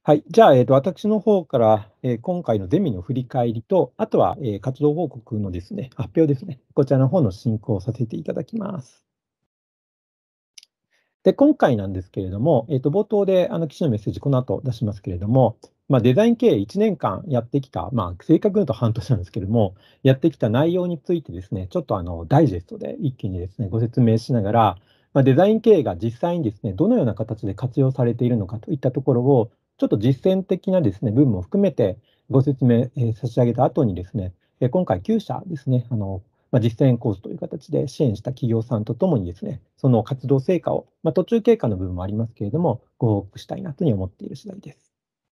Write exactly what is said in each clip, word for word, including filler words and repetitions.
はい。じゃあ、えっと、私の方から、えー今回のゼミの振り返りと、あとは、えー活動報告のですね、発表ですね。こちらの方の進行をさせていただきます。で、今回なんですけれども、えっと、冒頭で、あの、記事のメッセージ、この後出しますけれども、まあ、デザイン経営いちねんかんやってきた、まあ、正確に言うと半年なんですけれども、やってきた内容についてですね、ちょっとあの、ダイジェストで一気にですね、ご説明しながら、まあ、デザイン経営が実際にですね、どのような形で活用されているのかといったところを、ちょっと実践的なですね、部分も含めてご説明、えー差し上げた後にですね、えー今回きゅう社ですね、あの、まあ、実践コースという形で支援した企業さんとともにですね、その活動成果を、まあ、途中経過の部分もありますけれども、ご報告したいなというふうに思っている次第です。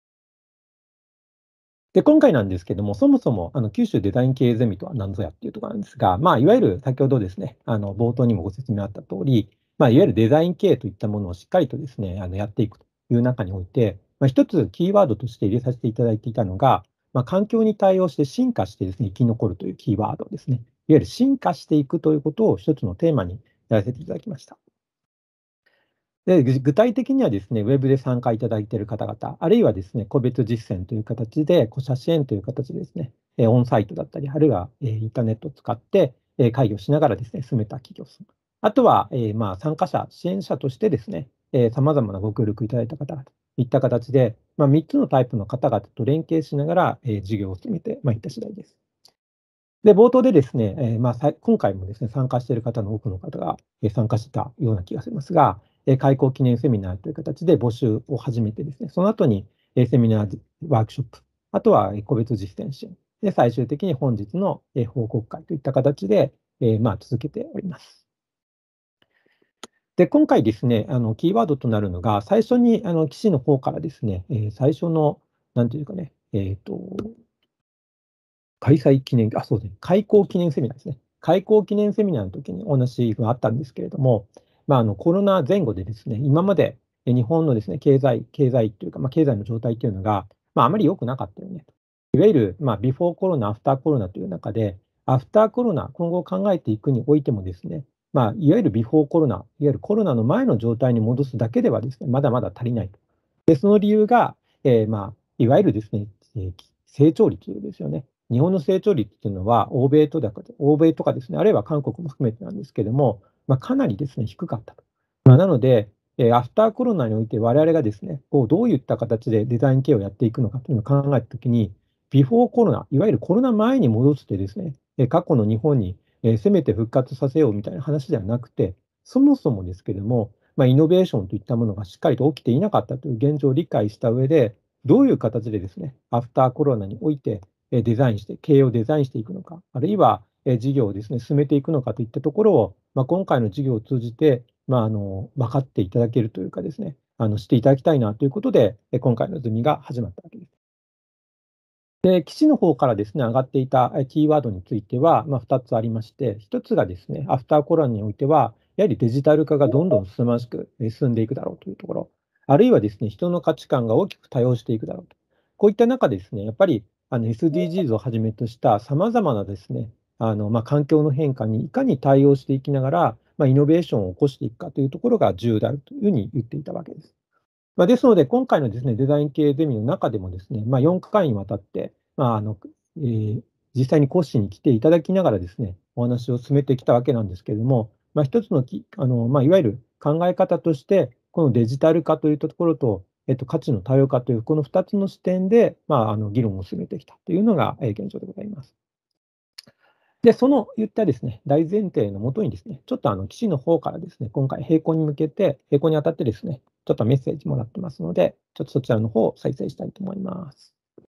で、今回なんですけども、そもそもあの九州デザイン経営ゼミとは何ぞやっていうところなんですが、まあ、いわゆる先ほどですね、あの冒頭にもご説明あった通り、まあ、いわゆるデザイン経営といったものをしっかりとですね、あのやっていくという中において、まあ、一つキーワードとして入れさせていただいていたのが、まあ、環境に対応して進化してですね、生き残るというキーワードですね。いわゆる進化していくということを一つのテーマにやらせていただきました。で、ぐ具体的にはですね、ウェブで参加いただいている方々、あるいはですね、個別実践という形で、個社支援という形でですね、え、オンサイトだったり、あるいは、え、インターネットを使って、え、会議をしながらですね、進めた企業さん。あとは、え、まあ、参加者、支援者としてですね、え、様々なご協力いただいた方々といった形で、まあ、みっつのタイプの方々と連携しながら、え、事業を進めてまいった次第です。で、冒頭でですね、えーまあ、さい今回もですね、参加している方の多くの方が、え、参加してたような気がしますが、え、開講記念セミナーという形で募集を始めてですね、その後に、え、セミナー、ワークショップ、あとは、え、個別実践支援、で、最終的に本日の、え、報告会といった形で、え、まあ、続けております。で、今回ですね、あの、キーワードとなるのが、最初に、あの、記事の方からですね、えー最初の、なんていうかね、えっと開催記念あ、そうですね、開校記念セミナーですね。開校記念セミナーの時にお話があったんですけれども、まあ、あの、コロナ前後でですね、今まで、え、日本のですね、経済経済というか、まあ、経済の状態っていうのが、まあ、あまり良くなかったよねと。いわゆる、まあ、ビフォーコロナ、アフターコロナという中で、アフターコロナ、今後考えていくにおいてもですね、まあ、いわゆるビフォーコロナ、いわゆるコロナの前の状態に戻すだけではですね、まだまだ足りないと。で、その理由が、ええ、まあ、いわゆるですね、え、き成長率ですよね。日本の成長率っていうのは、欧米とだか欧米とかですね、あるいは韓国も含めてなんですけども、まあ、かなりですね、低かったと。まあ、なので、えーアフターコロナにおいて我々がですね、こうどういった形でデザイン系をやっていくのかというのを考えたときに、ビフォーコロナ、いわゆるコロナ前に戻してですね、え、過去の日本に、え、せめて復活させようみたいな話ではなくて、そもそもですけども、まあ、イノベーションといったものがしっかりと起きていなかったという現状を理解した上で、どういう形でですね、アフターコロナにおいて、えデザインして、経営をデザインしていくのか、あるいは、え事業をですね、進めていくのかといったところを、まあ、今回の事業を通じて、まあ、あの、分かっていただけるというかですね、あの、していただきたいなということで、え今回のゼミが始まったわけです。で、記事の方からですね、上がっていたえキーワードについては、まあ、ふたつありまして、ひとつがですね、アフターコロナにおいては、やはりデジタル化がどんどん凄まじくえ進んでいくだろうというところ、あるいはですね、人の価値観が大きく多様していくだろうと。こういった中でですね、やっぱりあの エスディージーズ をはじめとした様々なですね、あの、まあ、環境の変化にいかに対応していきながら、まあ、イノベーションを起こしていくかというところが重要であるというふうに言っていたわけです。まあ、ですので、今回のですね、デザイン系ゼミの中でもですね、まあ、よんかいにわたって、まあ、あの、えー実際に講師に来ていただきながらですね、お話を進めてきたわけなんですけれども、まあ、一つのきあの、まあ、いわゆる考え方として、このデジタル化というところと、えっと、価値の多様化という、このふたつの視点で、まあ、あの、議論を進めてきたというのが、えー現状でございます。で、その言ったですね、大前提のもとにですね、ちょっとあの、記事の方からですね、今回並行に向けて、並行にあたってですね、ちょっとメッセージもらってますので、ちょっとそちらの方を再生したいと思います。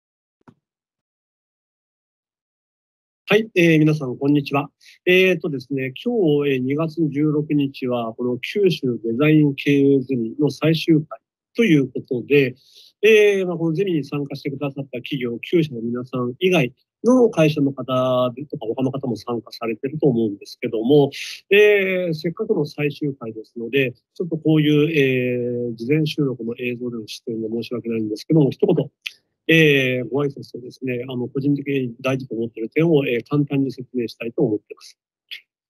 はい、えー皆さん、こんにちは。えっとですね、今日、えーにがつじゅうろくにちは、この九州デザイン経営ゼミの最終回ということで、えーまあ、このゼミに参加してくださった企業、きゅう社の皆さん以外の会社の方でとか、他の方も参加されてると思うんですけども、えーせっかくの最終回ですので、ちょっとこういう、えー事前収録の映像での出演で申し訳ないんですけども、一言えー、ご挨拶とですね、あの、個人的に大事と思っている点を、えー簡単に説明したいと思っています。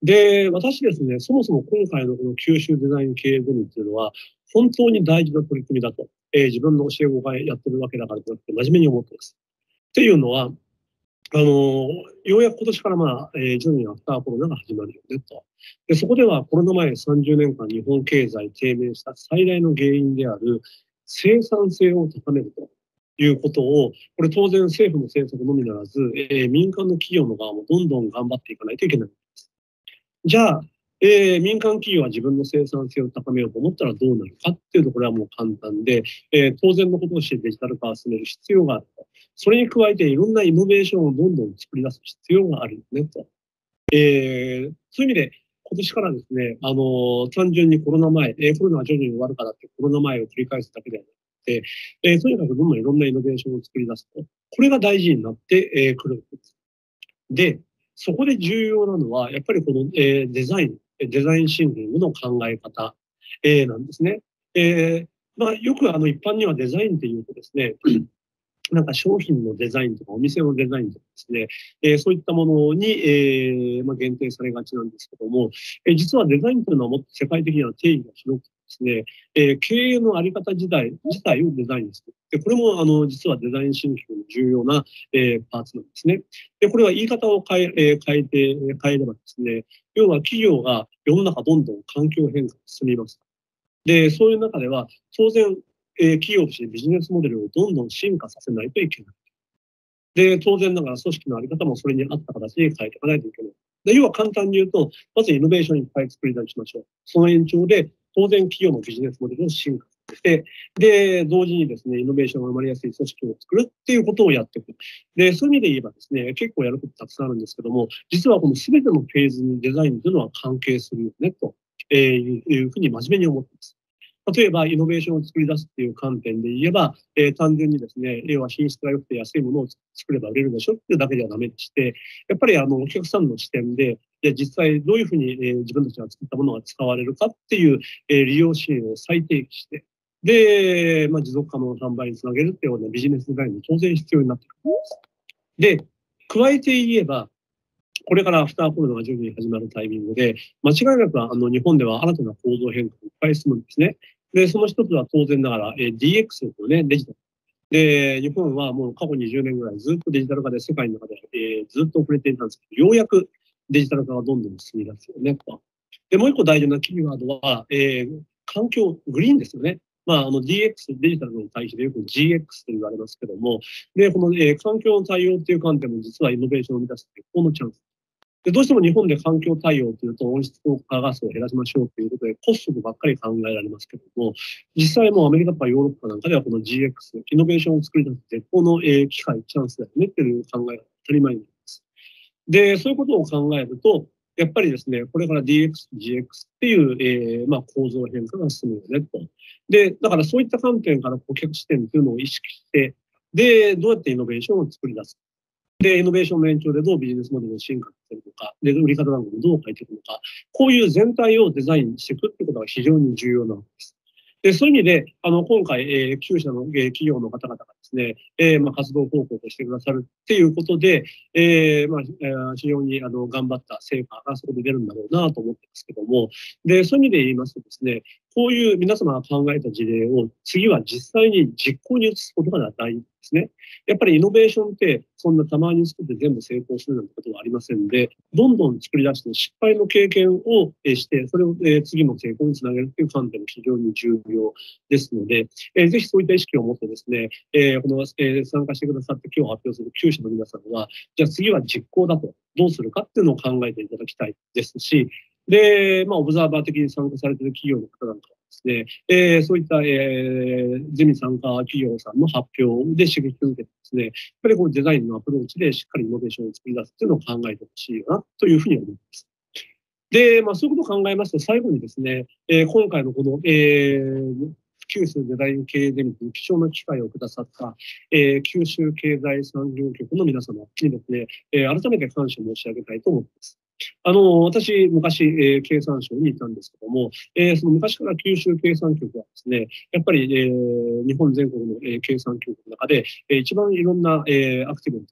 で、私ですね、そもそも今回のこの九州デザイン経営ゼミっていうのは、本当に大事な取り組みだと、えー自分の教え子がやってるわけだからじゃなくて、真面目に思ってます。っていうのは、あのようやく今年から、まあえー、徐々にアフターコロナが始まるよねと。で、そこではコロナ前さんじゅうねんかん日本経済低迷した最大の原因である生産性を高めるということを、これ当然政府の政策のみならず、えー民間の企業の側もどんどん頑張っていかないといけない。じゃあ、えー民間企業は自分の生産性を高めようと思ったらどうなるかっていうと、これはもう簡単で、えー当然のこととしてデジタル化を進める必要があると。それに加えていろんなイノベーションをどんどん作り出す必要があるよねと。えーそういう意味で、今年からですね、あのー単純にコロナ前、えーコロナが徐々に終わるからってコロナ前を繰り返すだけではなくて、えーとにかくどんどんいろんなイノベーションを作り出すと。これが大事になってく、えー、るんです。で、そこで重要なのは、やっぱりこの、えーデザイン、デザインシンキングの考え方、えーなんですね。えーまあ、よくあの一般にはデザインっていうとですね、なんか商品のデザインとかお店のデザインとかですね、えーそういったものに、えーまあ、限定されがちなんですけども、えー実はデザインというのはもっと世界的には定義が広くてですね、えー経営のあり方自体自体をデザインする。でこれもあの実はデザインシンキングの重要な、えーパーツなんですね。でこれは言い方を変え,、えー変えて変えればですね、要は企業が世の中どんどん環境変化が進みます。でそういう中では当然えー企業としてビジネスモデルをどんどん進化させないといけない。で、当然ながら組織のあり方もそれに合った形で変えていかないといけない。で要は簡単に言うと、まずイノベーションいっぱい作り出しましょう。その延長で、当然企業のビジネスモデルを進化させて、で、同時にですね、イノベーションが生まれやすい組織を作るっていうことをやっていく。で、そういう意味で言えばですね、結構やることたくさんあるんですけども、実はこの全てのフェーズにデザインというのは関係するよね、というふうに真面目に思っています。例えば、イノベーションを作り出すっていう観点で言えば、えー、単純にですね、要は品質が良くて安いものを作れば売れるでしょっていうだけではダメでして、やっぱりあのお客さんの視点で、で実際どういうふうに、えー、自分たちが作ったものが使われるかっていう、えー、利用シーンを再定義して、で、まあ、持続可能な販売につなげるっていうようなビジネスデザインも当然必要になってくるんです。で、加えて言えば、これからアフターコロナが徐々に始まるタイミングで、間違いなくあの日本では新たな構造変化がいっぱい進むんですね。で、その一つは当然ながら、えー、ディーエックス ですよね、デジタル。で、日本はもう過去にじゅうねんぐらいずっとデジタル化で世界の中で、えー、ずっと遅れていたんですけど、ようやくデジタル化がどんどん進み出すよね。で、もう一個大事なキーワードは、えー、環境、グリーンですよね。まあ、あの ディーエックス、デジタルの対比でよく ジーエックス と言われますけども、で、この、えー、環境の対応っていう観点も実はイノベーションを生み出す絶好のチャンス。でどうしても日本で環境対応というと温室効果ガスを減らしましょうということでコストばっかり考えられますけれども、実際もうアメリカとかヨーロッパなんかではこの ジーエックス、イノベーションを作り出す絶好の機会、チャンスだよねっていう考えが当たり前になります。で、そういうことを考えると、やっぱりですね、これから ディーエックス、ジーエックス っていう、えーまあ、構造変化が進むよねと。で、だからそういった観点から顧客視点というのを意識して、で、どうやってイノベーションを作り出す。で、イノベーションの延長でどうビジネスモデルを進化させるのか、で、売り方なんかもどう変えていくのか、こういう全体をデザインしていくってことが非常に重要なわけです。で、そういう意味で、あの、今回、えー、きゅう社の、えー、企業の方々がですね、えー、まあ、活動報告をしてくださるっていうことで、えー、まあ、えー、非常に、あの、頑張った成果がそこで出るんだろうなと思ってますけども、で、そういう意味で言いますとですね、こういう皆様が考えた事例を次は実際に実行に移すことが大事ですね。やっぱりイノベーションってそんなたまに作って全部成功するなんてことはありませんで、どんどん作り出して失敗の経験をして、それを次の成功につなげるという観点も非常に重要ですので、ぜひそういった意識を持ってですね、この参加してくださって今日発表するきゅう社の皆さんは、じゃあ次は実行だと、どうするかっていうのを考えていただきたいですし、で、まあ、オブザーバー的に参加されている企業の方なんかはですね、えー、そういった、えー、ゼミ参加企業さんの発表で刺激を受けてですね、やっぱりこうデザインのアプローチでしっかりイノベーションを作り出すというのを考えてほしいなというふうに思います。で、まあ、そういうことを考えますと、最後にですね、えー、今回のこの、えー、九州デザイン経営ゼミという貴重な機会をくださった、えー、九州経済産業局の皆様にですね、えー、改めて感謝申し上げたいと思います。あの、私、昔、えー、経産省にいたんですけども、えー、その昔から九州経産局はですね、やっぱり、えー、日本全国の、えー、経産局の中で、えー、一番いろんな、えー、アクティブな取り組みを、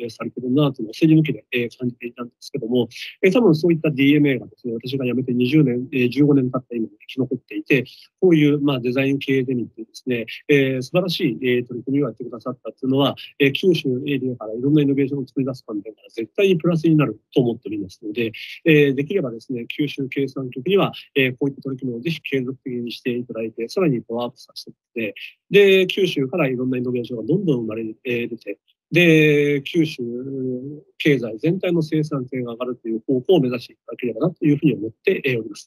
えーされてるなというのを政治抜きで、えー感じていたんですけども、えー多分そういった ディーエムエー がですね、私が辞めてにじゅうねん、えーじゅうごねん経った今も生き残っていて、こういう、まあ、デザイン経営ゼミっていうですね、えー素晴らしい、えー取り組みをやってくださったっていうのは、えー九州エリアからいろんなイノベーションを作り出す観点から絶対にプラスになると思っておりますので、えーできればですね、九州経産局には、えーこういった取り組みをぜひ継続的にしていただいて、さらにパワーアップさせてですね、で、九州からいろんなイノベーションがどんどん生まれ出て、で、九州経済全体の生産性が上がるという方向を目指していただければなというふうに思っております。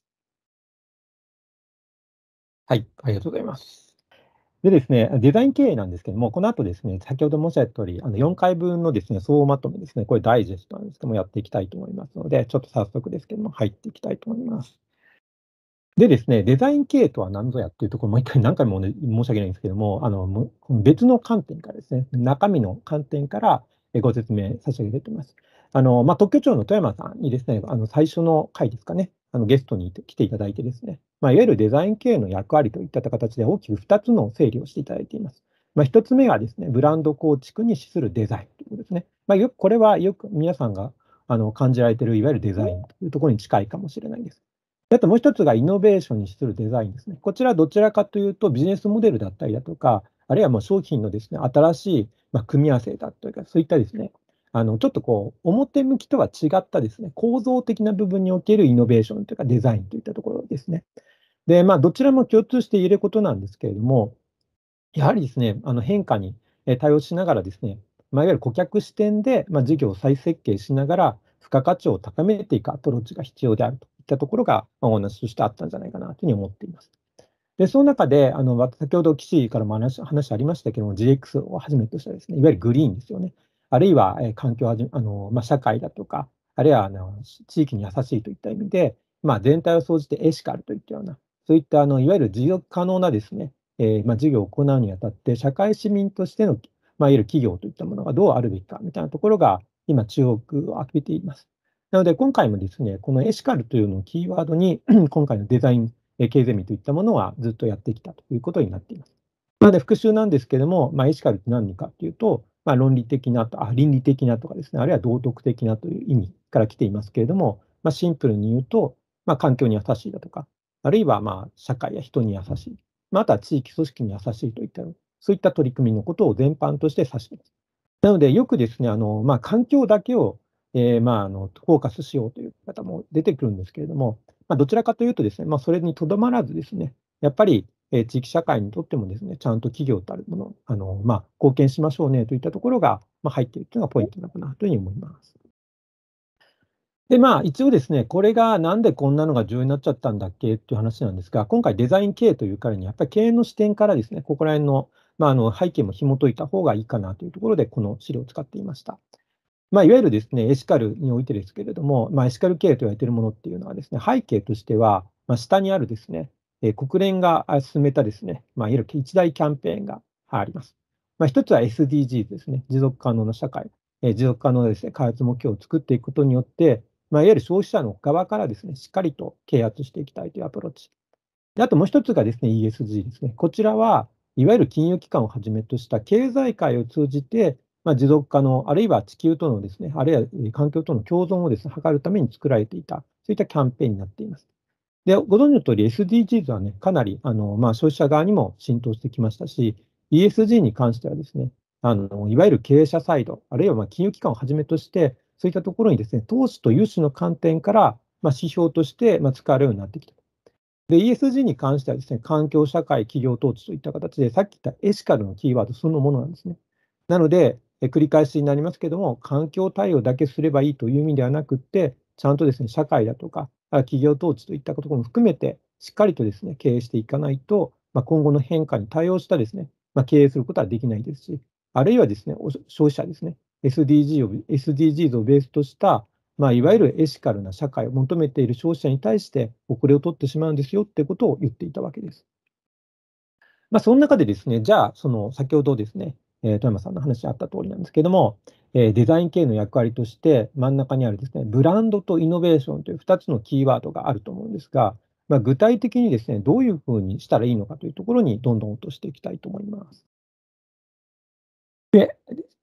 はい、ありがとうございます。でですね、デザイン経営なんですけども、この後ですね、先ほど申し上げた通り、あのよんかいぶんのですね、総まとめですね、これダイジェストなんですけども、やっていきたいと思いますので、ちょっと早速ですけども、入っていきたいと思います。でですね、デザイン経営とは何ぞやっていうところ、もう一回何回も、ね、申し訳ないんですけども、あのも別の観点からですね、中身の観点からえご説明差し上げています。あのまあ、特許庁の富山さんにですね、あの最初の回ですかね、あのゲストに来ていただいてですね、まあ、いわゆるデザイン経営の役割といった形で大きくふたつの整理をしていただいています。まあ、ひとつめはですね、ブランド構築に資するデザインということですね。まあ、よくこれはよく皆さんがあの感じられているいわゆるデザインというところに近いかもしれないです。あともう一つがイノベーションに資するデザインですね。こちらどちらかというとビジネスモデルだったりだとか、あるいはもう商品のですね、新しいまあ組み合わせだというか、そういったですね、あのちょっとこう表向きとは違ったですね、構造的な部分におけるイノベーションというかデザインといったところですね。で、まあどちらも共通して言えることなんですけれども、やはりですね、あの変化にえ対応しながらですね、まあ、いわゆる顧客視点で、まあ、事業を再設計しながら、付加価値を高めていくアプローチが必要であるといったところが、まあ、お話としてあったんじゃないかなというふうに思っています。で、その中で、あの、わ先ほど岸からも話話ありましたけども、ジーエックス をはじめとしたですね、いわゆるグリーンですよね。あるいは、えー環境はじあの、まあ、社会だとか、あるいはあの地域に優しいといった意味で、まあ、全体を総じてエシカルといったような、そういったあのいわゆる持続可能なですね、えーまあ、事業を行うにあたって、社会市民としての、まあ、いわゆる企業といったものがどうあるべきかみたいなところが、今、注目を浴びています。なので、今回もですね、このエシカルというのをキーワードに、今回のデザインえー経ゼミといったものはずっとやってきたということになっています。なので、復習なんですけれども、まあ、エシカルって何かというと、まあ、論理的なと、あ、倫理的なとかですね、あるいは道徳的なという意味から来ていますけれども、まあ、シンプルに言うと、まあ、環境に優しいだとか、あるいはまあ社会や人に優しい、まあ、あとは地域組織に優しいといった、そういった取り組みのことを全般として指しています。なので、よくですね、あのまあ、環境だけを、えーまあ、あのフォーカスしようという方も出てくるんですけれども、まあ、どちらかというとですね、まあ、それにとどまらずですね、やっぱり、えー地域社会にとってもですね、ちゃんと企業たるもの、あのまあ、貢献しましょうねといったところが、まあ、入っているというのがポイントなのかなというふうに思います。で、まあ、一応ですね、これがなんでこんなのが重要になっちゃったんだっけっていう話なんですが、今回デザイン経営というからに、やっぱり経営の視点からですね、ここら辺の、まあ、あの背景も紐解いた方がいいかなというところで、この資料を使っていました。まあ、いわゆるですね、エシカルにおいてですけれども、まあ、エシカル経営と言われているものっていうのはですね、背景としては、まあ、下にあるですね、えー国連があ進めたですね、まあ、いわゆる一大キャンペーンがあります。まあ、一つは エスディージーズ ですね、持続可能な社会、えー持続可能なですね、開発目標を作っていくことによって、まあ、いわゆる消費者の側からですね、しっかりと啓発していきたいというアプローチ。で、あともう一つがですね、イーエスジー ですね。こちらは、いわゆる金融機関をはじめとした経済界を通じて、まあ、持続可能、あるいは地球とのですね、あるいはえー環境との共存をですね、図るために作られていた、そういったキャンペーンになっています。で、ご存知の通り エスディージーズ はね、かなりあの、まあ、消費者側にも浸透してきましたし、イーエスジー に関してはですね、あのいわゆる経営者サイド、あるいはまあ金融機関をはじめとして、そういったところにですね、投資と融資の観点から、まあ、指標としてまあ使われるようになってきた。で、イーエスジー に関してはですね、環境、社会、企業統治といった形で、さっき言ったエシカルのキーワードそのものなんですね。なので、え繰り返しになりますけども、環境対応だけすればいいという意味ではなくって、ちゃんとですね、社会だとか、あ企業統治といったことも含めて、しっかりとですね、経営していかないと、まあ、今後の変化に対応したですね、まあ、経営することはできないですし、あるいはですね、お消費者ですね、エスディージー を エスディージーズ をベースとしたまあ、いわゆるエシカルな社会を求めている消費者に対して遅れを取ってしまうんですよってことを言っていたわけです。まあ、その中でですね、じゃあ、その先ほどですね、えー富山さんの話にあった通りなんですけども、えーデザイン系の役割として真ん中にあるですね、ブランドとイノベーションというふたつのキーワードがあると思うんですが、まあ、具体的にですね、どういうふうにしたらいいのかというところにどんどん落としていきたいと思います。で、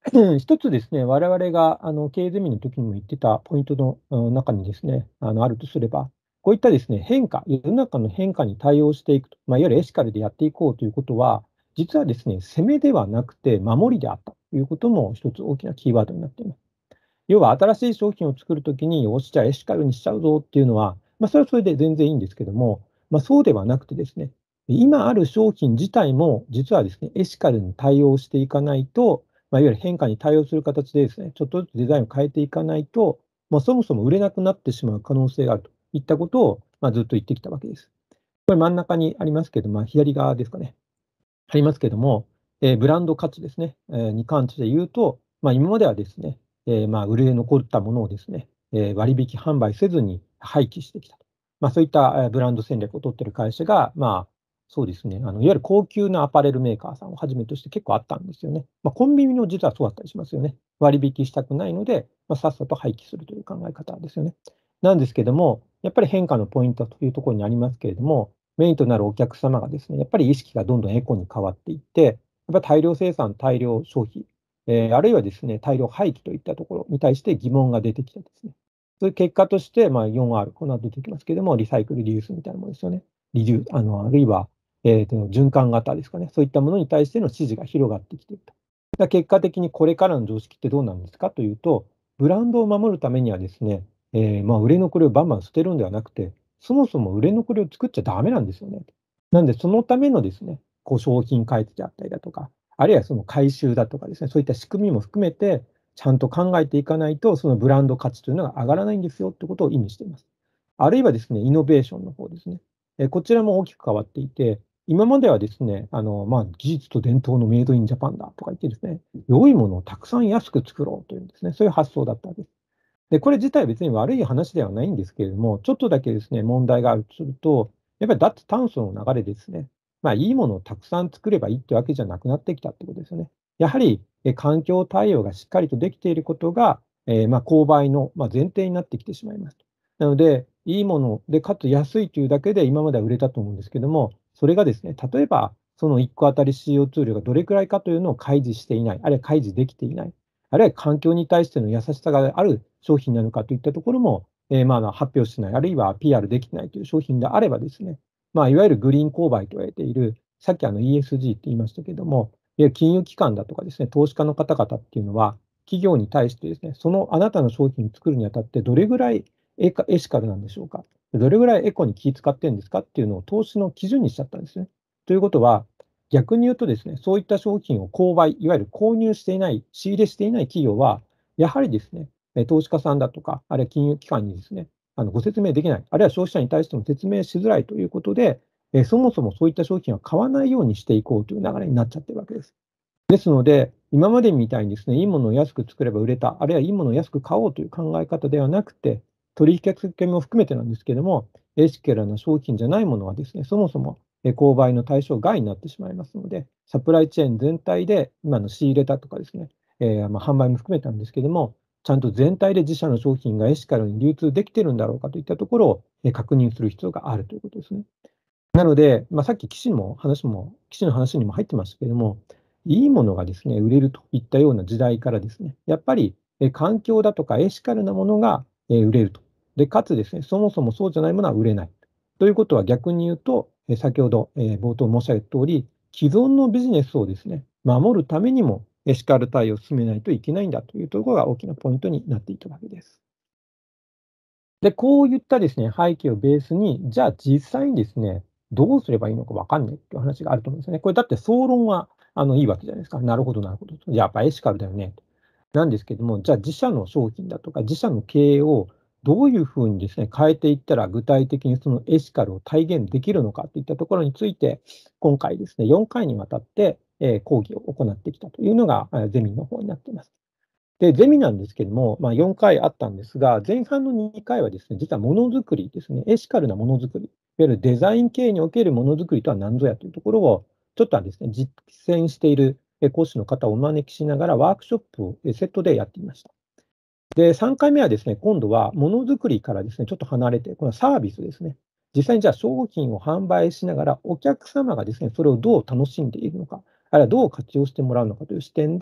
一つですね、我々があの経営ゼミの時にも言ってたポイントのあ中にですね、あのあるとすれば、こういったですね、変化、世の中の変化に対応していくと、まあ、いわゆるエシカルでやっていこうということは、実はですね、攻めではなくて守りであったということも一つ大きなキーワードになっています。要は新しい商品を作るときに、よし、じゃあエシカルにしちゃうぞっていうのは、まあ、それはそれで全然いいんですけども、まあ、そうではなくてですね、今ある商品自体も、実はですね、エシカルに対応していかないと、まあ、いわゆる変化に対応する形でですね、ちょっとずつデザインを変えていかないと、まあ、そもそも売れなくなってしまう可能性があるといったことを、まあ、ずっと言ってきたわけです。これ真ん中にありますけど、まあ、左側ですかね。ありますけども、えーブランド価値ですね、えーに関して言うと、まあ、今まではですね、えーまあ、売れ残ったものをですね、えー割引販売せずに廃棄してきたと。まあ、そういったえーブランド戦略を取っている会社が、まあ、そうですね、あのいわゆる高級なアパレルメーカーさんをはじめとして結構あったんですよね。まあ、コンビニも実はそうだったりしますよね。割引したくないので、まあ、さっさと廃棄するという考え方ですよね。なんですけども、やっぱり変化のポイントというところにありますけれども、メインとなるお客様がですね、やっぱり意識がどんどんエコに変わっていって、やっぱり大量生産、大量消費、えーあるいはですね、大量廃棄といったところに対して疑問が出てきてですね、そういう結果として、まあ、よんアール、この後出てきますけれども、リサイクル、リユースみたいなものですよね。リデュあのあるいは、えーと循環型ですかね、そういったものに対しての支持が広がってきていると。だ結果的にこれからの常識ってどうなんですかというと、ブランドを守るためにはですね、えーまあ、売れ残りをバンバン捨てるんではなくて、そもそも売れ残りを作っちゃダメなんですよね。なんで、そのためのですね、こう商品開発であったりだとか、あるいはその回収だとかですね、そういった仕組みも含めて、ちゃんと考えていかないと、そのブランド価値というのが上がらないんですよってことを意味しています。あるいはですね、イノベーションの方ですね。えこちらも大きく変わっていて、今まではですね、あの、まあ、技術と伝統のメイドインジャパンだとか言ってですね、良いものをたくさん安く作ろうというですね、そういう発想だったわけです。で、これ自体は別に悪い話ではないんですけれども、ちょっとだけですね、問題があるとすると、やっぱり脱炭素の流れですね、まあ、いいものをたくさん作ればいいってわけじゃなくなってきたってことですよね。やはり、え環境対応がしっかりとできていることが、えーまあ、購買の、まあ、前提になってきてしまいますと。なので、いいもので、かつ安いというだけで今までは売れたと思うんですけども、それがですね、例えば、そのいっこあたり シーオーツー 量がどれくらいかというのを開示していない、あるいは開示できていない。あるいは環境に対しての優しさがある商品なのかといったところも、えーまあ発表しない、あるいは ピーアール できてないという商品であればですね、まあ、いわゆるグリーン購買と言われている、さっきあの イーエスジー って言いましたけれども、いわゆる金融機関だとかですね、投資家の方々っていうのは、企業に対してですね、そのあなたの商品を作るにあたって、どれぐらいエカエシカルなんでしょうか、どれぐらいエコに気使ってるんですかっていうのを投資の基準にしちゃったんですね。ということは、逆に言うとですね、そういった商品を購買、いわゆる購入していない、仕入れしていない企業は、やはりですね、え投資家さんだとか、あるいは金融機関にですね、あのご説明できない、あるいは消費者に対しても説明しづらいということで、えそもそもそういった商品は買わないようにしていこうという流れになっちゃってるわけです。ですので、今までみたいにですね、いいものを安く作れば売れた、あるいはいいものを安く買おうという考え方ではなくて、取引先も含めてなんですけれども、エシカルな商品じゃないものはですね、そもそもえ購買の対象外になってしまいますので、サプライチェーン全体で今の仕入れたとかですね、えーまあ、販売も含めたんですけれども、ちゃんと全体で自社の商品がエシカルに流通できているんだろうかといったところをえ確認する必要があるということですね。なので、まあ、さっき騎士も話も、騎士の話にも入ってましたけれども、いいものがですね、売れるといったような時代からですね、やっぱりえ環境だとかエシカルなものがえ売れると。で、かつですね、そもそもそうじゃないものは売れない。ということは逆に言うと、え先ほどえ冒頭申し上げた通り、既存のビジネスをですね、守るためにもエシカル対応を進めないといけないんだというところが大きなポイントになっていたわけです。で、こういったですね、背景をベースに、じゃあ実際にですね、どうすればいいのか分かんないっていう話があると思うんですよね。これだって総論はあのいいわけじゃないですか。なるほど、なるほど。じゃあやっぱエシカルだよね。なんですけども、じゃあ自社の商品だとか、自社の経営をどういうふうにですね、変えていったら、具体的にそのエシカルを体現できるのかといったところについて、今回ですね、よんかいにわたって、えー講義を行ってきたというのが、ゼミの方になっています。で、ゼミなんですけども、まあ、よんかいあったんですが、前半のにかいはですね、実はものづくりですね、エシカルなものづくり、いわゆるデザイン系におけるものづくりとは何ぞやというところを、ちょっとはですね、実践しているえ講師の方をお招きしながら、ワークショップをえセットでやっていました。で、さんかいめはですね、今度はものづくりからですね、ちょっと離れて、このサービスですね。実際にじゃあ商品を販売しながら、お客様がですね、それをどう楽しんでいるのか、あるいはどう活用してもらうのかという視点で、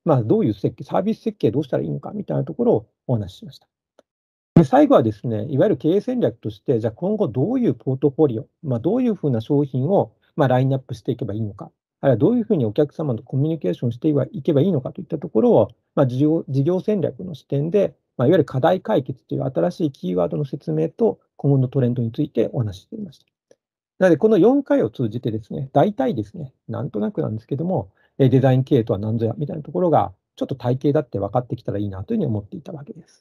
まあ、どういう設計、サービス設計どうしたらいいのかみたいなところをお話ししました。で、最後はですね、いわゆる経営戦略として、じゃあ今後どういうポートフォリオ、まあ、どういうふうな商品を、まあ、ラインナップしていけばいいのか、あるいはどういうふうにお客様とコミュニケーションしていけばいいのかといったところを、まあ、事業事業戦略の視点で、まあ、いわゆる課題解決という新しいキーワードの説明と、今後のトレンドについてお話ししていました。なので、このよんかいを通じてですね、大体ですね、なんとなくなんですけども、えデザイン経営とは何ぞやみたいなところが、ちょっと体系だって分かってきたらいいなというふうに思っていたわけです。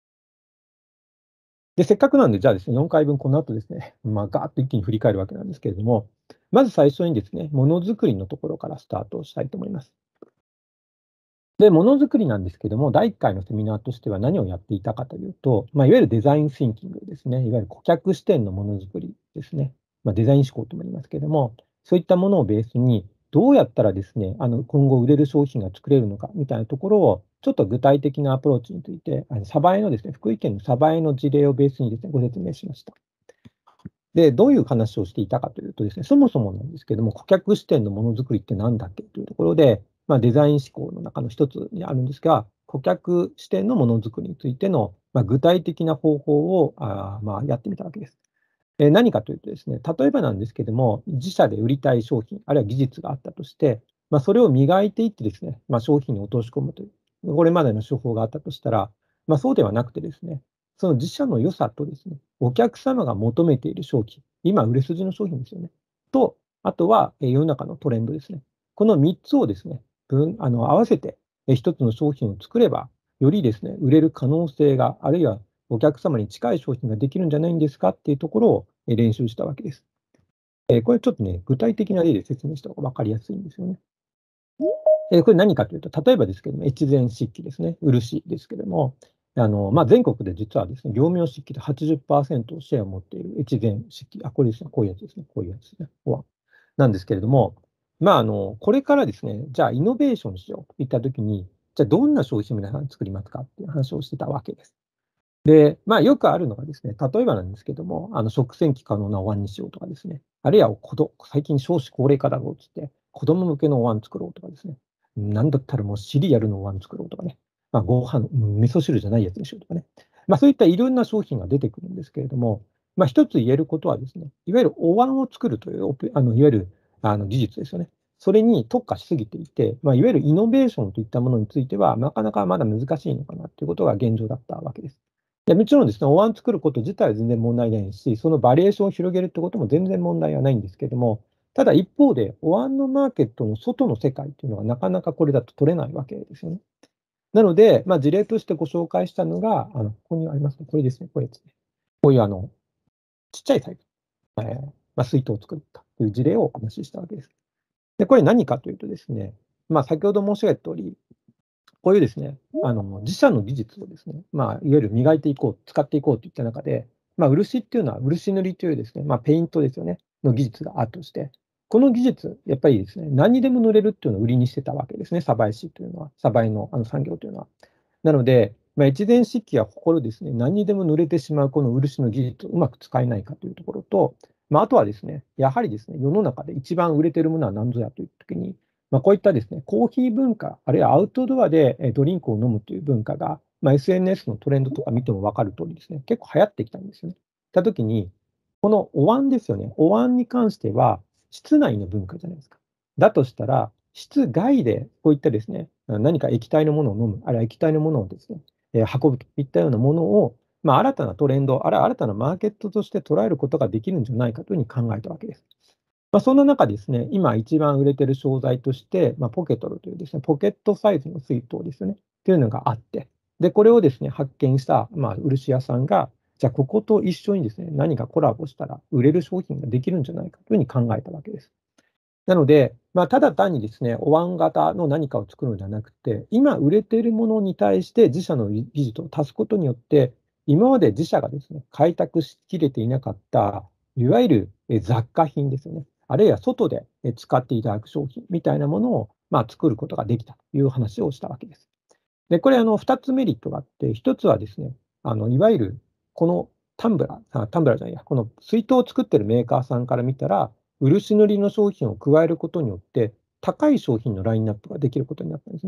で、せっかくなんで、じゃあですね、よんかいぶんこの後ですね、まあ、ガーッと一気に振り返るわけなんですけれども、まず最初にですね、ものづくりのところからスタートをしたいと思います。で、ものづくりなんですけども、だいいっかいのセミナーとしては何をやっていたかというと、まあ、いわゆるデザインシンキングですね、いわゆる顧客視点のものづくりですね、まあ、デザイン思考とも言いますけれども、そういったものをベースに、どうやったらですね、あの今後売れる商品が作れるのかみたいなところを、ちょっと具体的なアプローチについて、あの鯖江のですね、福井県の鯖江の事例をベースにですね、ご説明しました。で、どういう話をしていたかというとですね、そもそもなんですけども、顧客視点のものづくりって何だっけというところで、まあ、デザイン思考の中の一つにあるんですが、顧客視点のものづくりについての、まあ、具体的な方法をあまあやってみたわけです。え何かというとですね、例えばなんですけども、自社で売りたい商品、あるいは技術があったとして、まあ、それを磨いていってですね、まあ、商品に落とし込むという、これまでの手法があったとしたら、まあ、そうではなくてですね、その自社の良さとですね、お客様が求めている商品、今売れ筋の商品ですよね。と、あとはえ世の中のトレンドですね。このみっつをですね、分あの合わせてえ一つの商品を作れば、よりですね、売れる可能性が、あるいはお客様に近い商品ができるんじゃないんですかっていうところをえ練習したわけです。えこれちょっとね、具体的な例で説明した方が分かりやすいんですよね。えこれ何かというと、例えばですけども、越前漆器ですね、漆ですけども、あのまあ、全国で実はですね、業務用漆器ではちじゅっパーセントシェアを持っている越前漆器、あ、これですね、こういうやつですね、こういうやつですね、お椀なんですけれども、まあ、あのこれからですね、じゃあイノベーションしようといったときに、じゃあどんな商品を皆さん作りますかっていう話をしてたわけです。で、まあ、よくあるのがですね、例えばなんですけども、あの食洗機可能なお椀にしようとかですね、あるいはこど最近少子高齢化だろうっつって、子供向けのお椀作ろうとかですね、なんだったらもうシリアルのお椀作ろうとかね、まあ、ご飯、うん味噌汁じゃないやつにしようとかね、まあ、そういったいろんな商品が出てくるんですけれども、まあ、一つ言えることはですね、いわゆるお椀を作るというオペあのいわゆるあの技術ですよね。それに特化しすぎていて、まあ、いわゆるイノベーションといったものについては、なかなかまだ難しいのかなということが現状だったわけです。で、もちろんですね、お椀作ること自体は全然問題ないし、そのバリエーションを広げるってことも全然問題はないんですけども、ただ一方で、お椀のマーケットの外の世界っていうのはなかなかこれだと取れないわけですよね。なので、まあ、事例としてご紹介したのが、あの、ここにありますね、これですね、これですね。こういうあの、ちっちゃいサイズ、えーまあ、水筒を作ったという事例をお話ししたわけです。で、これ何かというとですね、まあ、先ほど申し上げた通り、こういうですね、あの、自社の技術をですね、まあ、いわゆる磨いていこう、使っていこうといった中で、まあ、漆っていうのは、漆塗りというですね、まあ、ペイントですよね、の技術があるとして、この技術、やっぱりですね、何にでも塗れるっていうのを売りにしてたわけですね、鯖江市というのは、鯖江のあの産業というのは。なので、まあ、越前漆器が誇るですね、何にでも塗れてしまうこの漆の技術をうまく使えないかというところと、まあ、あとはですね、やはりですね、世の中で一番売れているものは何ぞやというときに、まあ、こういったですね、コーヒー文化、あるいはアウトドアでえドリンクを飲むという文化が、まあ、エスエヌエス のトレンドとか見ても分かる通りですね、結構流行ってきたんですよね。たときに、このお椀ですよね、お椀に関しては、室内の文化じゃないですか。だとしたら、室外でこういったですね、何か液体のものを飲む、あるいは液体のものをですね、えー運ぶといったようなものを、まあ、新たなトレンド、あるいは新たなマーケットとして捉えることができるんじゃないかというふうに考えたわけです。まあ、そんな中ですね、今一番売れてる商材として、まあ、ポケトルというですね、ポケットサイズの水筒ですよね、っていうのがあって、で、これをですね、発見した、まあ、漆屋さんが、じゃあ、ここと一緒にですね、何かコラボしたら売れる商品ができるんじゃないかというふうに考えたわけです。なので、まあ、ただ単にですね、お椀型の何かを作るのではなくて、今売れているものに対して自社の技術を足すことによって、今まで自社がですね、開拓しきれていなかった、いわゆるえ雑貨品ですよね。あるいは外でえ使っていただく商品みたいなものを、まあ、作ることができたという話をしたわけです。で、これあのふたつメリットがあって、ひとつはですね、あのいわゆるこのタンブラー、あタンブラーじゃないや、この水筒を作ってるメーカーさんから見たら、漆塗りの商品を加えることによって、高い商品のラインナップができることになったんですね。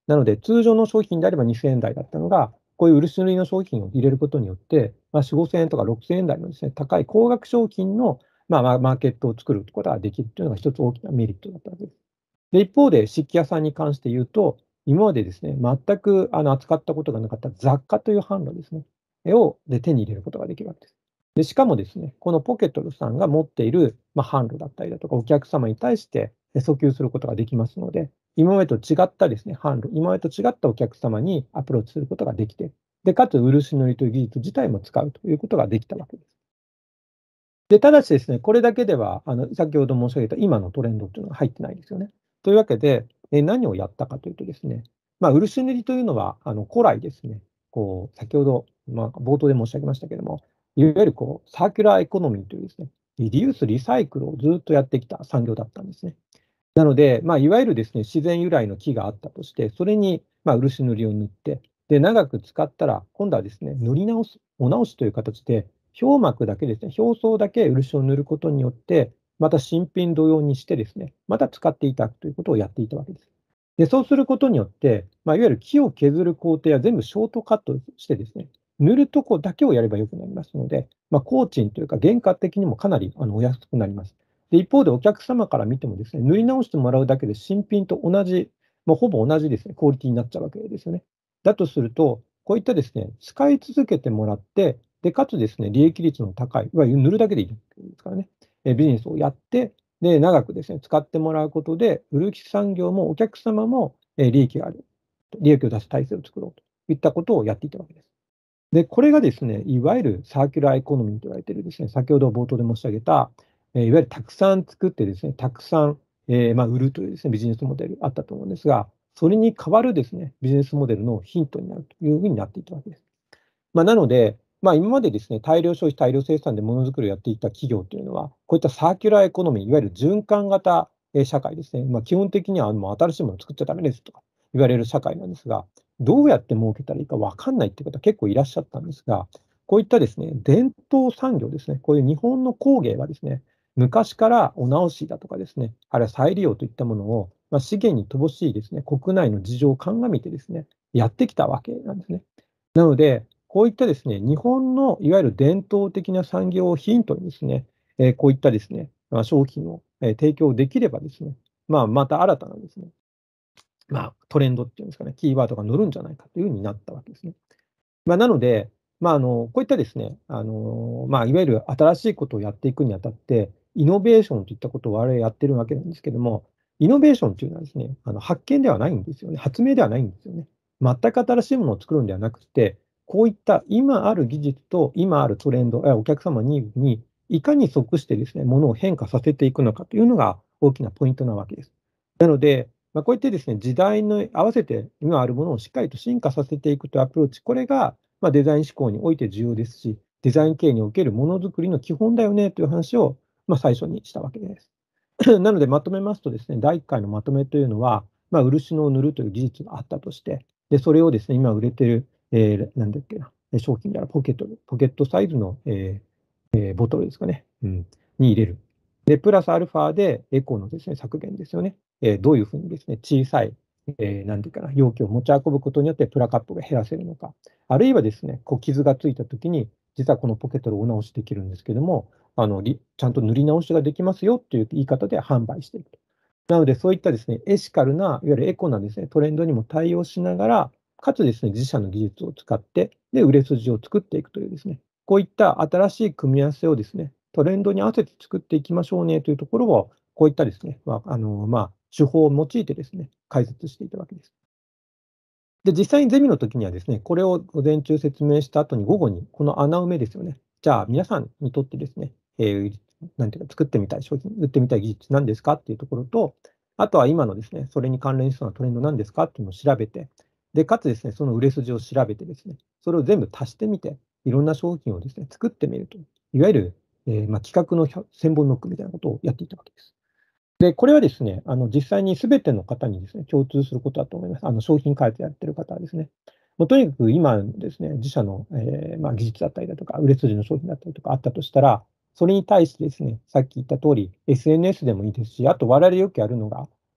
なので、通常の商品であればにせんえん台だったのが、こういう漆塗りの商品を入れることによって、まあ、よん、ごせんえんとかろくせんえん台のですね、高い高額商品の、まあ、まあマーケットを作ることができるというのが一つ大きなメリットだったわけです。で、一方で漆器屋さんに関して言うと、今までですね、全くあの扱ったことがなかった雑貨という販路ですね、をで手に入れることができるわけです。で、しかもですね、このポケットルさんが持っている、まあ、販路だったりだとか、お客様に対して訴求することができますので、今までと違ったですね、販路、今までと違ったお客様にアプローチすることができて、で、かつ漆塗りという技術自体も使うということができたわけです。で、ただしですね、これだけでは、あの、先ほど申し上げた今のトレンドっていうのが入ってないですよね。というわけで、え、何をやったかというとですね、まあ、漆塗りというのは、あの、古来ですね、こう、先ほど、まあ、冒頭で申し上げましたけども、いわゆるこう、サーキュラーエコノミーというですね、リデュース、リサイクルをずっとやってきた産業だったんですね。なので、まあ、いわゆるですね、自然由来の木があったとして、それに、まあ、漆塗りを塗って、で、長く使ったら、今度はですね、塗り直す、お直しという形で、表膜だけですね、表層だけ漆を塗ることによって、また新品同様にしてですね、また使っていただくということをやっていたわけです。で、そうすることによって、まあ、いわゆる木を削る工程は全部ショートカットしてですね、塗るとこだけをやればよくなりますので、まあ、工賃というか原価的にもかなりあのお安くなります。で、一方でお客様から見てもですね、塗り直してもらうだけで新品と同じ、もうほぼ同じですね、クオリティになっちゃうわけですよね。だとすると、こういったですね、使い続けてもらって、で、かつですね、利益率の高い、いわゆる塗るだけでいいですからね、えビジネスをやって、で、長くですね、使ってもらうことで、漆産業もお客様も、え利益がある、利益を出す体制を作ろうといったことをやっていたわけです。で、これがですね、いわゆるサーキュラーエコノミーと言われているですね、先ほど冒頭で申し上げた、え、いわゆるたくさん作ってですね、たくさん、え、ま、売るというですね、ビジネスモデルあったと思うんですが、それに代わるですね、ビジネスモデルのヒントになるというふうになっていたわけです。まあ、なので、まあ、今までですね、大量消費、大量生産でものづくりをやっていた企業というのは、こういったサーキュラーエコノミー、いわゆる循環型、え、社会ですね。まあ、基本的にはもう新しいものを作っちゃダメですとか言われる社会なんですが、どうやって儲けたらいいか分かんないっていう方結構いらっしゃったんですが、こういったですね、伝統産業ですね、こういう日本の工芸はですね、昔からお直しだとかですね、あるいは再利用といったものを、まあ、資源に乏しいですね、国内の事情を鑑みてですね、やってきたわけなんですね。なので、こういったですね、日本のいわゆる伝統的な産業をヒントにですね、え、こういったですね、まあ、商品を、え、提供できればですね、まあ、また新たなですね、まあ、トレンドっていうんですかね、キーワードが乗るんじゃないかという風になったわけですね。まあ、なので、まあ、あの、こういったですね、あの、まあ、いわゆる新しいことをやっていくにあたって、イノベーションといったことを我々やってるわけなんですけども、イノベーションというのはですね、あの、発見ではないんですよね。発明ではないんですよね。全く新しいものを作るんではなくて、こういった今ある技術と今あるトレンド、やお客様ニーズにいかに即してですね、ものを変化させていくのかというのが大きなポイントなわけです。なので、まあ、こういってですね、時代に合わせて今あるものをしっかりと進化させていくというアプローチ、これがまあ、デザイン思考において重要ですし、デザイン系におけるものづくりの基本だよねという話を、まあ、最初にしたわけです。なので、まとめますとですね、だいいっかいのまとめというのは、まあ、漆の塗るという技術があったとして、で、それをですね、今売れてる、えーなんだっけな、商品であるポケットポケットサイズの、えーえーボトルですかね、うん、に入れる。で、プラスアルファでエコのですね、削減ですよね。えーどういうふうにですね、小さい、えーなんていうかな、容器を持ち運ぶことによってプラカップが減らせるのか。あるいはですね、こう傷がついたときに、実はこのポケットをお直しできるんですけども、あの、りちゃんと塗り直しができますよっていう言い方で販売していくと。なので、そういったですね、エシカルな、いわゆるエコなですね、トレンドにも対応しながら、かつですね、自社の技術を使って、で、売れ筋を作っていくというですね、こういった新しい組み合わせをですね、トレンドに合わせて作っていきましょうねというところを、こういったですね、まあ、あの、まあ、手法を用いてですね、解説していたわけです。で、実際にゼミの時にはですね、これを午前中説明した後に午後にこの穴埋めですよね。じゃあ皆さんにとってですね、えーなんていうか作ってみたい商品、売ってみたい技術なんですかっていうところと、あとは今のですね、それに関連しそうなトレンドなんですかっていうのを調べて、で、かつですね、その売れ筋を調べてですね、それを全部足してみて、いろんな商品をですね、作ってみると、いわゆる、えーまあ、企画の千本ノックみたいなことをやっていたわけです。で、これはですね、あの、実際にすべての方にですね、共通することだと思います。あの、商品開発やってる方はですね。もうとにかく今ですね、自社の、えーまあ、技術だったりだとか、売れ筋の商品だったりとかあったとしたら、それに対してですね、さっき言った通り、エスエヌエス でもいいですし、あと我々よくやるのが、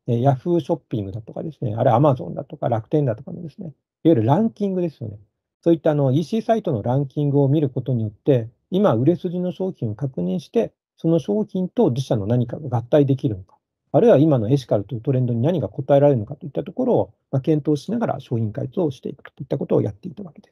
えー、ヤフーショッピングだとかですね、あるいはアマゾンだとか楽天だとかのですね、いわゆるランキングですよね。そういったあの イーシー サイトのランキングを見ることによって、今、売れ筋の商品を確認して、その商品と自社の何かが合体できるのか、あるいは今のエシカルというトレンドに何が応えられるのかといったところを、まあ、検討しながら商品開発をしていくといったことをやっていたわけです。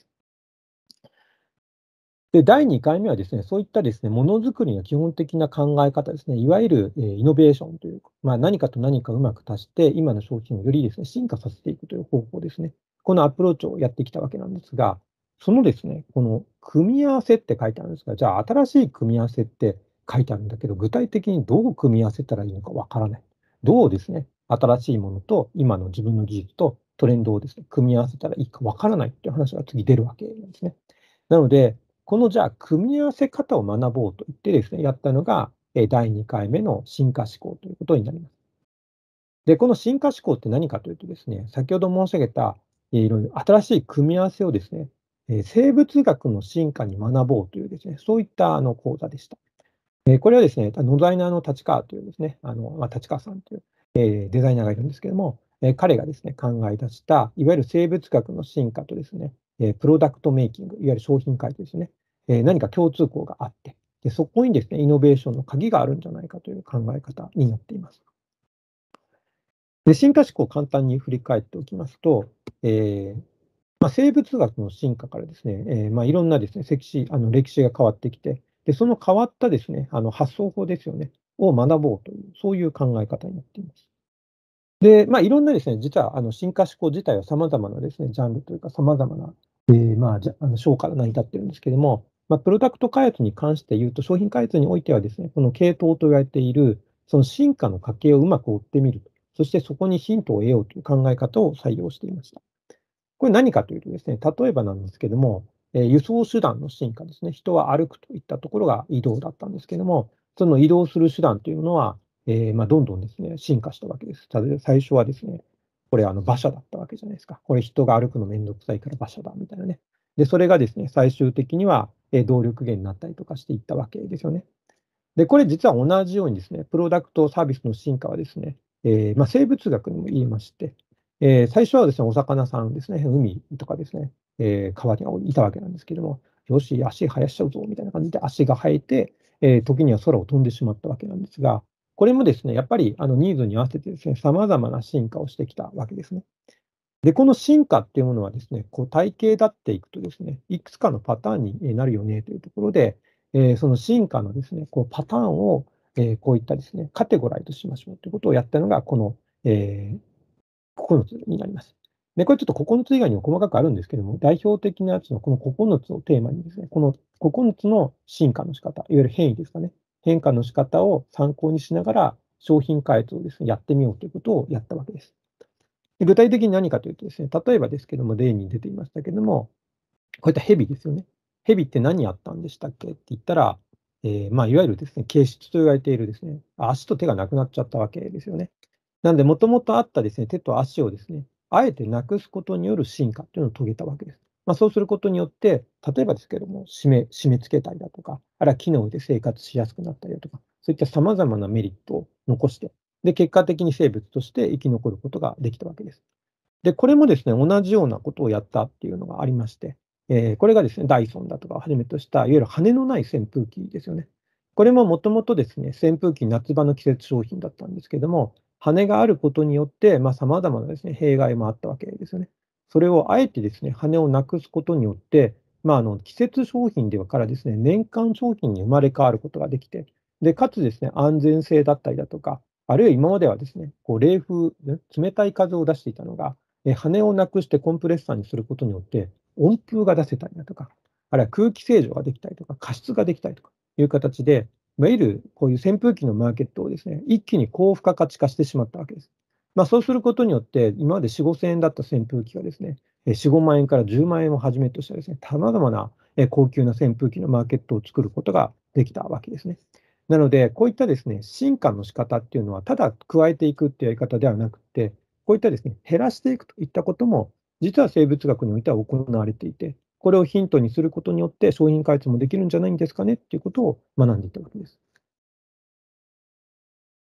で、だいにかいめはですね、そういったですね、ものづくりの基本的な考え方ですね、いわゆる、えーイノベーションというか、まあ、何かと何かうまく足して、今の商品をよりですね、進化させていくという方法ですね。このアプローチをやってきたわけなんですが、そのですね、この組み合わせって書いてあるんですが、じゃあ新しい組み合わせって書いてあるんだけど、具体的にどう組み合わせたらいいのかわからない。どうですね、新しいものと今の自分の技術とトレンドをですね、組み合わせたらいいかわからないっていう話が次出るわけなんですね。なので、このじゃあ、組み合わせ方を学ぼうと言ってですね、やったのが、え、だいにかいめの進化思考ということになります。で、この進化思考って何かというとですね、先ほど申し上げた、え、いろいろ新しい組み合わせをですね、え、生物学の進化に学ぼうというですね、そういったあの講座でした。え、これはですね、ノザイナーの立川というですね、あの、ま、立川さんという、え、デザイナーがいるんですけども、え、彼がですね、考え出した、いわゆる生物学の進化とですね、え、プロダクトメイキング、いわゆる商品開発ですね、え、何か共通項があって、で、そこにですね、イノベーションの鍵があるんじゃないかという考え方になっています。で、進化思考を簡単に振り返っておきますと、ええ、まあ、生物学の進化からですね、ええ、まあ、いろんなですね、歴史あの、歴史が変わってきて、で、その変わったですね、あの、発想法ですよね、を学ぼうという、そういう考え方になっています。で、まあ、いろんなですね、実はあの、進化思考自体は様々なですね、ジャンルというか様々な、ええ、まあ、じゃあの、章から成り立っているんですけども、まあ、プロダクト開発に関して言うと、商品開発においてはですね、この系統と言われている、その進化の過程をうまく追ってみると、そしてそこにヒントを得ようという考え方を採用していました。これ何かというとですね、例えばなんですけども、えー輸送手段の進化ですね。人は歩くといったところが移動だったんですけども、その移動する手段というのは、えーまあ、どんどんですね、進化したわけです。ただ最初はですね、これあの馬車だったわけじゃないですか。これ人が歩くのめんどくさいから馬車だみたいなね。で、それがですね、最終的には、えー動力源になったりとかしていったわけですよね。で、これ実は同じようにですね、プロダクトサービスの進化はですね、えーまあ、生物学にも言えまして、えー最初はですね、お魚さんですね、海とかですね、えー川にいたわけなんですけども、よし、足生やしちゃうぞみたいな感じで足が生えて、えー時には空を飛んでしまったわけなんですが、これもですね、やっぱりあのニーズに合わせてですね、様々な進化をしてきたわけですね。で、この進化っていうものはですね、こう体系立っていくとですね、いくつかのパターンにえなるよねというところで、えーその進化のですね、こうパターンを、えーこういったですね、カテゴライズしましょうということをやったのが、この、えーここのつになります。で、これちょっとここのつ以外にも細かくあるんですけども、代表的なやつのこのここのつをテーマにですね、このここのつの進化の仕方、いわゆる変異ですかね。変化の仕方を参考にしながら、商品開発をですね、やってみようということをやったわけです。で、具体的に何かというとですね、例えばですけども、例に出ていましたけども、こういった蛇ですよね。蛇って何やったんでしたっけって言ったら、えーまあ、いわゆるですね、形質と言われているですね、足と手がなくなっちゃったわけですよね。なんで、もともとあったですね、手と足をですね、あえてなくすことによる進化っていうのを遂げたわけです。まあ、そうすることによって、例えばですけども、締め締め付けたりだとか、あるいは機能で生活しやすくなったりだとか、そういった様々なメリットを残して、で、結果的に生物として生き残ることができたわけです。で、これもですね、同じようなことをやったっていうのがありまして、えーこれがですね、ダイソンだとかをはじめとした、いわゆる羽のない扇風機ですよね。これももともとですね、扇風機、夏場の季節商品だったんですけども、羽があることによって、まあ、様々なですね、弊害もあったわけですよね。それをあえてですね、羽をなくすことによって、まあ、あの、季節商品ではからですね、年間商品に生まれ変わることができて、で、かつですね、安全性だったりだとか、あるいは今まではですね、こう冷風、ね冷たい風を出していたのが、え、羽をなくしてコンプレッサーにすることによって、温風が出せたりだとか、あるいは空気清浄ができたりとか、加湿ができたりとかいう形で、いわゆるこういう扇風機のマーケットをですね、一気に高付加価値化してしまったわけです。まあ、そうすることによって、今までよん、ごせんえんだった扇風機がですね、え、よん、ごまん円からじゅうまん円をはじめとしたですね、様々なえ、高級な扇風機のマーケットを作ることができたわけですね。なので、こういったですね、進化の仕方っていうのは、ただ加えていくっていうやり方ではなくて、こういったですね、減らしていくといったことも、実は生物学においては行われていて、これをヒントにすることによって商品開発もできるんじゃないんですかねっていうことを学んでいったわけです。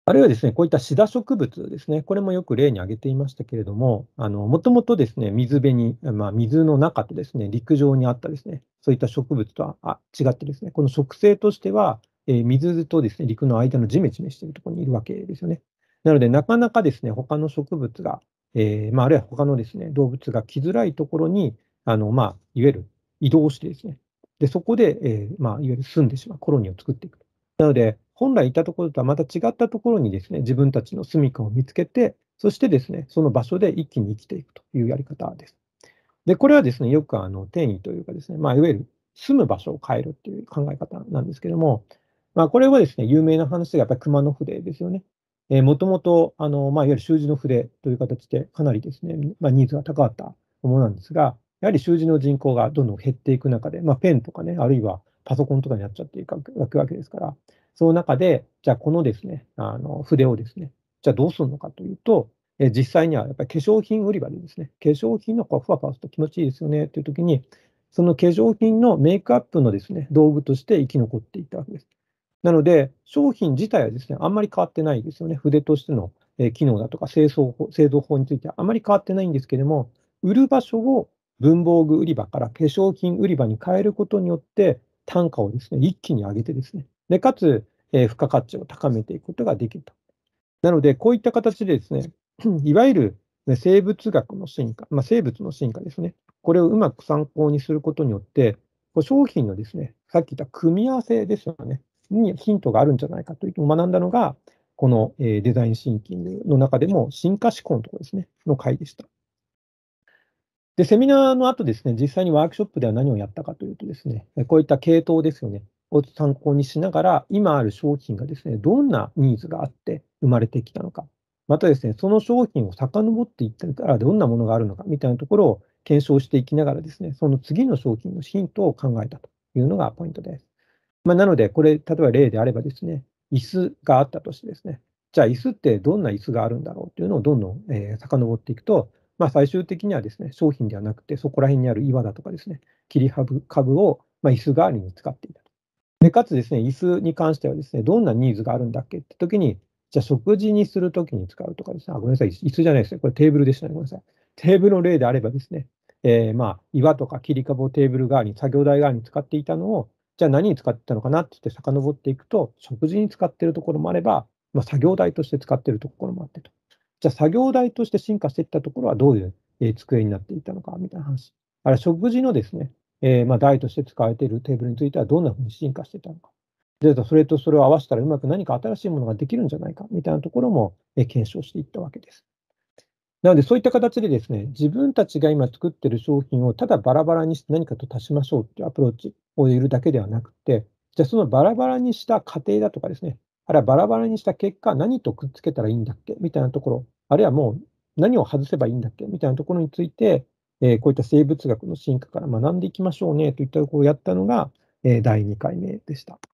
あるいはですね、こういったシダ植物ですね、これもよく例に挙げていましたけれども、あの、もともとですね、水辺に、まあ、水の中とですね、陸上にあったですね、そういった植物とはあ違ってですね、この植生としては、えー水とですね、陸の間のジメジメしているところにいるわけですよね。なので、なかなかですね、他の植物が、えーまあ、あるいは他のですね、動物が来づらいところに、あの、まあ、いわゆる移動してですね、で、そこで、えーまあ、いわゆる住んでしまう、コロニーを作っていく。なので、本来いたところとはまた違ったところにですね、自分たちの住処を見つけて、そしてですね、その場所で一気に生きていくというやり方です。で、これはですね、よくあの転移というかですね、まあ、いわゆる住む場所を変えるっていう考え方なんですけども、まあ、これはですね、有名な話がやっぱり熊野筆ですよね。えー、もともと、あの、まあ、いわゆる習字の筆という形でかなりですね、まあ、ニーズが高かったものなんですが、やはり習字の人口がどんどん減っていく中で、まあ、ペンとかね、あるいはパソコンとかになっちゃっていくわけですから、その中で、じゃあこのですね、あの筆をですね、じゃあどうするのかというと、え実際にはやっぱり化粧品売り場でですね、化粧品のこうふわふわすると気持ちいいですよねというときに、その化粧品のメイクアップのですね、道具として生き残っていったわけです。なので、商品自体はですね、あんまり変わってないですよね。筆としての、えー機能だとか製造法、製造法についてはあまり変わってないんですけれども、売る場所を文房具売り場から化粧品売り場に変えることによって、単価をですね、一気に上げてですね、で、かつ、えー付加価値を高めていくことができると。なので、こういった形でですね、いわゆるね生物学の進化、まあ、生物の進化ですね。これをうまく参考にすることによって、こう商品のですね、さっき言った組み合わせですよね、にヒントがあるんじゃないかというのを学んだのが、この、えーデザインシンキングの中でも進化思考のところですね、の回でした。で、セミナーの後ですね、実際にワークショップでは何をやったかというとですね、こういった系統ですよね、を参考にしながら、今ある商品がですね、どんなニーズがあって生まれてきたのか、またですね、その商品を遡っていったらどんなものがあるのかみたいなところを検証していきながらですね、その次の商品のヒントを考えたというのがポイントです。まあ、なので、これ、例えば例であればですね、椅子があったとしてですね、じゃあ椅子ってどんな椅子があるんだろうっていうのをどんどん、えー、遡っていくと、まあ、最終的にはですね、商品ではなくて、そこら辺にある岩だとかですね、切り株株を、まあ、椅子代わりに使っていたと。で、かつですね、椅子に関してはですね、どんなニーズがあるんだっけって時に、じゃあ食事にするときに使うとかですね、あ、ごめんなさい、椅子じゃないですね、これテーブルでしたね、ごめんなさい。テーブルの例であればですね、えー、まあ、岩とか切り株をテーブル代わりに、作業台代わりに使っていたのを、じゃあ何に使ってたのかなって言って遡っていくと、食事に使っているところもあれば、まあ、作業台として使っているところもあってと。じゃあ作業台として進化していったところはどういう、えー机になっていたのかみたいな話。あれ、食事のですね、えーまあ、台として使われているテーブルについてはどんなふうに進化していたのか。で、それとそれを合わせたらうまく何か新しいものができるんじゃないかみたいなところも、えー検証していったわけです。なので、そういった形でですね、自分たちが今作っている商品をただバラバラにして何かと足しましょうっていうアプローチを入れるだけではなくて、じゃあそのバラバラにした過程だとかですね、あるいはバラバラにした結果、何とくっつけたらいいんだっけみたいなところ、あるいはもう何を外せばいいんだっけみたいなところについて、えーこういった生物学の進化から学んでいきましょうねといったところをやったのが、えーだいにかいめでした。